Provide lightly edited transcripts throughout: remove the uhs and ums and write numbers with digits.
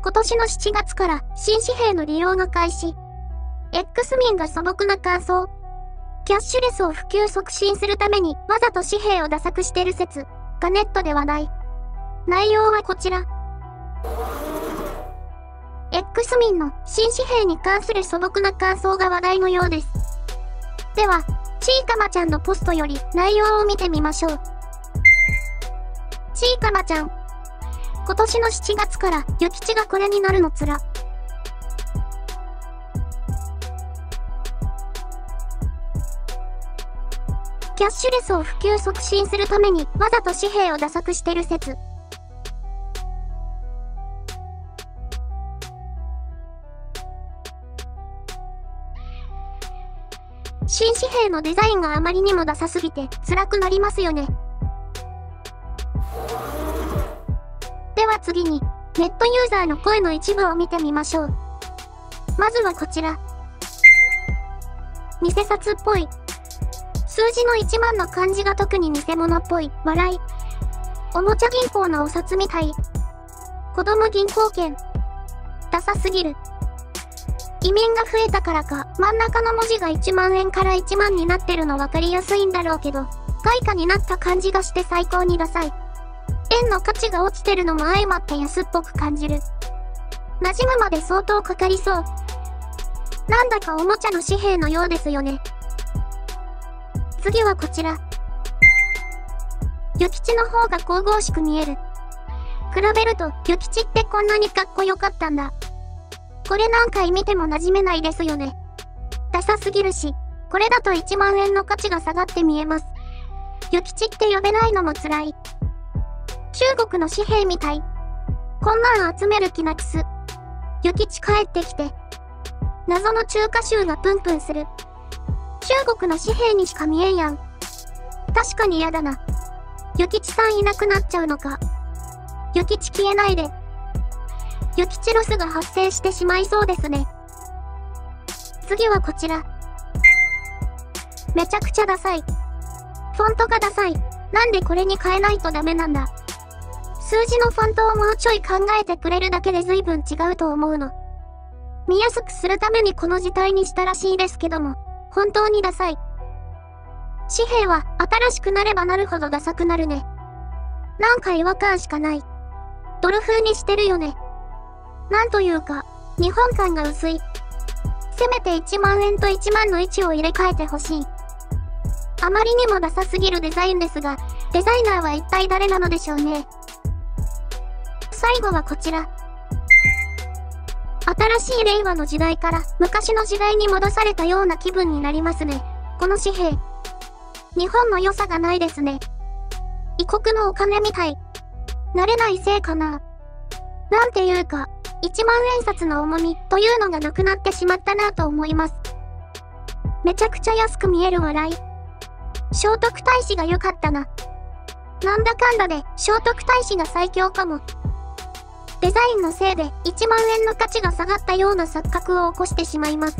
今年の7月から新紙幣の利用が開始。X 民が素朴な感想。キャッシュレスを普及促進するためにわざと紙幣をダサくしてる説がネットで話題。内容はこちら。X 民の新紙幣に関する素朴な感想が話題のようです。では、ちいかまちゃんのポストより内容を見てみましょう。ちいかまちゃん。今年の7月から諭吉がこれになるのつら。キャッシュレスを普及促進するためにわざと紙幣をダサくしてる説。新紙幣のデザインがあまりにもダサすぎて辛くなりますよね。では次に、ネットユーザーの声の一部を見てみましょう。まずはこちら。偽札っぽい。数字の1万の漢字が特に偽物っぽい。笑い。おもちゃ銀行のお札みたい。子供銀行券。ダサすぎる。移民が増えたからか、真ん中の文字が1万円から1万になってるの分かりやすいんだろうけど、外貨になった感じがして最高にダサい。円の価値が落ちてるのも相まって安っぽく感じる。馴染むまで相当かかりそう。なんだかおもちゃの紙幣のようですよね。次はこちら。諭吉の方が神々しく見える。比べると、諭吉ってこんなにかっこよかったんだ。これ何回見ても馴染めないですよね。ダサすぎるし、これだと1万円の価値が下がって見えます。諭吉って呼べないのも辛い。中国の紙幣みたい。こんなん集める気なくす。諭吉帰ってきて。謎の中華州がプンプンする。中国の紙幣にしか見えんやん。確かに嫌だな。諭吉さんいなくなっちゃうのか。諭吉消えないで。諭吉ロスが発生してしまいそうですね。次はこちら。めちゃくちゃダサい。フォントがダサい。なんでこれに変えないとダメなんだ。数字のフォントをもうちょい考えてくれるだけで随分違うと思うの。見やすくするためにこの字体にしたらしいですけども、本当にダサい。紙幣は新しくなればなるほどダサくなるね。なんか違和感しかない。ドル風にしてるよね。なんというか、日本感が薄い。せめて1万円と1万の位置を入れ替えてほしい。あまりにもダサすぎるデザインですが、デザイナーは一体誰なのでしょうね。最後はこちら。新しい令和の時代から昔の時代に戻されたような気分になりますね。この紙幣。日本の良さがないですね。異国のお金みたい。慣れないせいかな。なんていうか、1万円札の重みというのがなくなってしまったなと思います。めちゃくちゃ安く見える笑い。聖徳太子が良かったな。なんだかんだで聖徳太子が最強かも。デザインのせいで1万円の価値が下がったような錯覚を起こしてしまいます。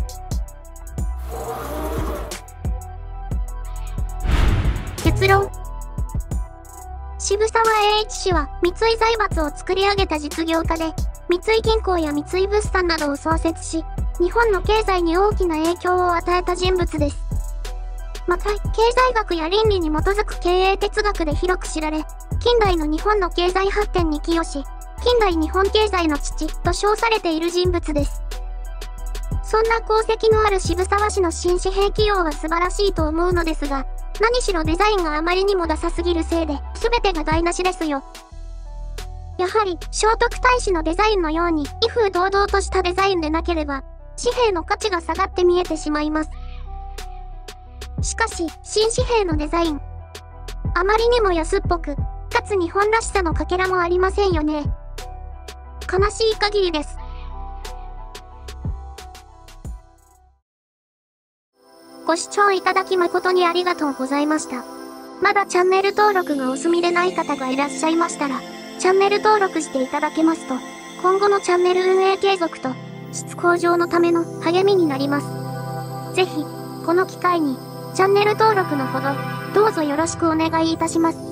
結論。渋沢栄一氏は三井財閥を作り上げた実業家で、三井銀行や三井物産などを創設し、日本の経済に大きな影響を与えた人物です。また、経済学や倫理に基づく経営哲学で広く知られ、近代の日本の経済発展に寄与し、近代日本経済の父と称されている人物です。そんな功績のある渋沢氏の新紙幣起用は素晴らしいと思うのですが、何しろデザインがあまりにもダサすぎるせいで、全てが台無しですよ。やはり、聖徳太子のデザインのように、威風堂々としたデザインでなければ、紙幣の価値が下がって見えてしまいます。しかし、新紙幣のデザイン。あまりにも安っぽく、かつ日本らしさのかけらもありませんよね。悲しい限りです。ご視聴いただき誠にありがとうございました。まだチャンネル登録がお済みでない方がいらっしゃいましたら、チャンネル登録していただけますと、今後のチャンネル運営継続と、質向上のための励みになります。ぜひ、この機会に、チャンネル登録のほど、どうぞよろしくお願いいたします。